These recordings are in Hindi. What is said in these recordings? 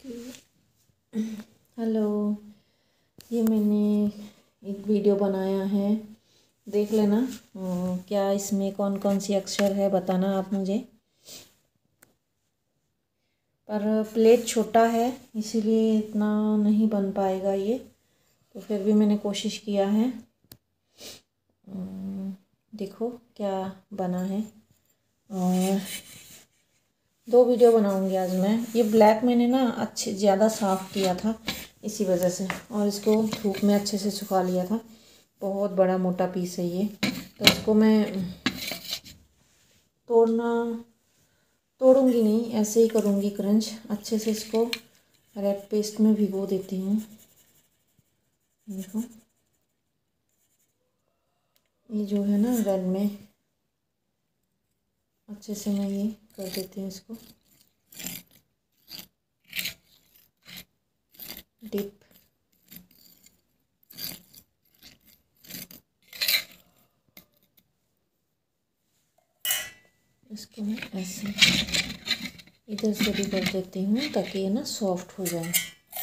हेलो, ये मैंने एक वीडियो बनाया है, देख लेना। क्या इसमें कौन कौन सी अक्षर है बताना आप मुझे। पर प्लेट छोटा है इसीलिए इतना नहीं बन पाएगा ये, तो फिर भी मैंने कोशिश किया है। देखो क्या बना है। और 2 वीडियो बनाऊंगी आज मैं। ये ब्लैक मैंने ना अच्छे ज़्यादा साफ़ किया था इसी वजह से, और इसको धूप में अच्छे से सुखा लिया था। बहुत बड़ा मोटा पीस है ये, तो इसको मैं तोड़ूंगी नहीं, ऐसे ही करूँगी क्रंच। अच्छे से इसको रेड पेस्ट में भिगो देती हूँ। देखो ये जो है ना रेड में, अच्छे से मैं ये कर देती हूँ इसको डिप। इसको मैं ऐसे इधर से भी कर देती हूँ ताकि ये ना सॉफ्ट हो जाए।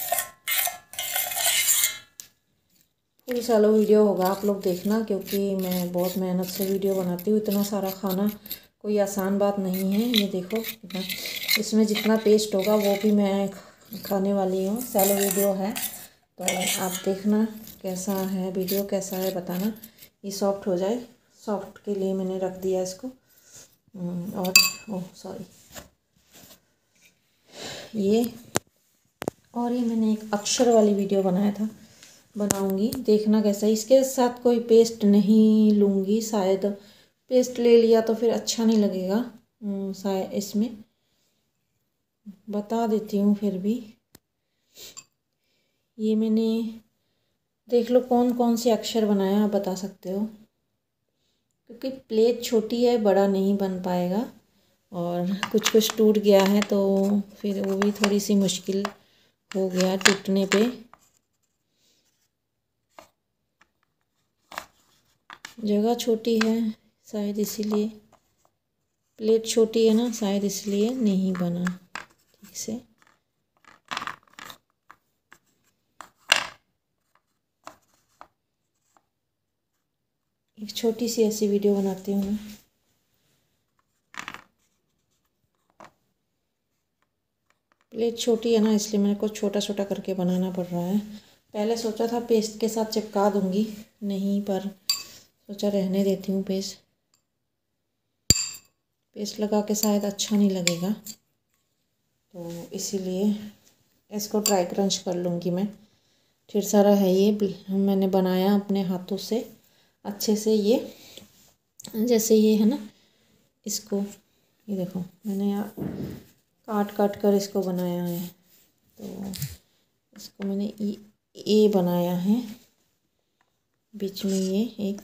फुल सैलो वीडियो होगा, आप लोग देखना, क्योंकि मैं बहुत मेहनत से वीडियो बनाती हूँ। इतना सारा खाना कोई आसान बात नहीं है। ये देखो कितना, इसमें जितना पेस्ट होगा वो भी मैं खाने वाली हूँ। सैलो वीडियो है तो आप देखना कैसा है वीडियो, कैसा है बताना। ये सॉफ्ट हो जाए, सॉफ्ट के लिए मैंने रख दिया इसको। और ओह सॉरी, ये मैंने एक अक्षर वाली वीडियो बनाया था, बनाऊंगी, देखना कैसा। इसके साथ कोई पेस्ट नहीं लूँगी, शायद पेस्ट ले लिया तो फिर अच्छा नहीं लगेगा। शायद इसमें बता देती हूँ फिर भी। ये मैंने देख लो कौन कौन से अक्षर बनाया, आप बता सकते हो, क्योंकि प्लेट छोटी है, बड़ा नहीं बन पाएगा। और कुछ कुछ टूट गया है तो फिर वो भी थोड़ी सी मुश्किल हो गया टूटने पे। जगह छोटी है शायद इसीलिए, प्लेट छोटी है ना शायद इसलिए नहीं बना ठीक से। एक छोटी सी ऐसी वीडियो बनाती हूँ मैं। प्लेट छोटी है ना इसलिए मेरे को छोटा छोटा करके बनाना पड़ रहा है। पहले सोचा था पेस्ट के साथ चिपका दूँगी, नहीं, पर सोचा रहने देती हूँ। पेस्ट लगा के शायद अच्छा नहीं लगेगा, तो इसीलिए इसको ड्राई क्रंच कर लूँगी मैं। ढेर सारा है ये, मैंने बनाया अपने हाथों से अच्छे से। ये जैसे ये है ना, इसको ये देखो मैंने काट काट कर इसको बनाया है। तो इसको मैंने ए बनाया है, बीच में ये एक,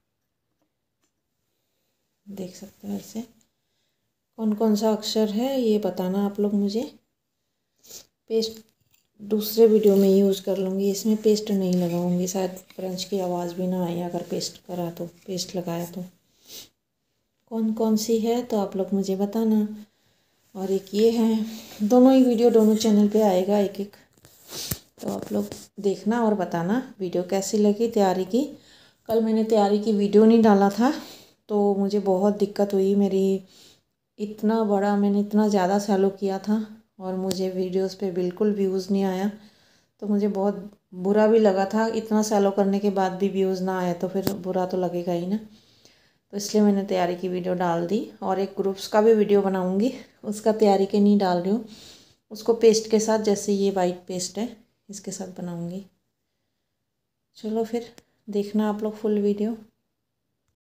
देख सकते हो ऐसे। कौन कौन सा अक्षर है ये बताना आप लोग मुझे। पेस्ट दूसरे वीडियो में यूज़ कर लूँगी, इसमें पेस्ट नहीं लगाऊंगी, शायद क्रंच की आवाज़ भी ना आए अगर पेस्ट लगाया तो। कौन कौन सी है तो आप लोग मुझे बताना। और एक ये है, दोनों ही वीडियो दोनों चैनल पे आएगा एक एक, तो आप लोग देखना और बताना वीडियो कैसी लगी तैयारी की। कल मैंने तैयारी की वीडियो नहीं डाला था तो मुझे बहुत दिक्कत हुई। मेरी इतना बड़ा मैंने इतना ज़्यादा सैलो किया था और मुझे वीडियोस पे बिल्कुल व्यूज़ नहीं आया, तो मुझे बहुत बुरा भी लगा था। इतना सैलो करने के बाद भी व्यूज़ ना आए तो फिर बुरा तो लगेगा ही ना, तो इसलिए मैंने तैयारी की वीडियो डाल दी। और एक ग्रुप्स का भी वीडियो बनाऊंगी, उसका तैयारी के नहीं डाल रही हूँ, उसको पेस्ट के साथ, जैसे ये वाइट पेस्ट है इसके साथ बनाऊंगी। चलो फिर देखना आप लोग फुल वीडियो।